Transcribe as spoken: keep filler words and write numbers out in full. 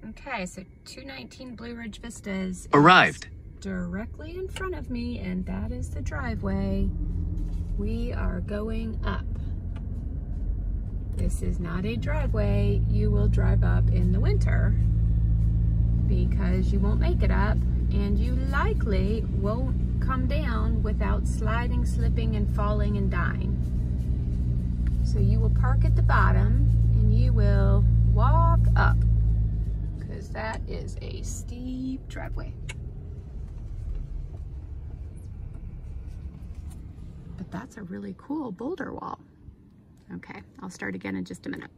Okay, so two nineteen Blue Ridge Vistas Arrived. Directly in front of me, and that is the driveway. We are going up. This is not a driveway you will drive up in the winter because you won't make it up, and you likely won't come down without sliding, slipping, and falling and dying. So you will park at the bottom and you will walk up because that is a steep driveway. But that's a really cool boulder wall. Okay, I'll start again in just a minute.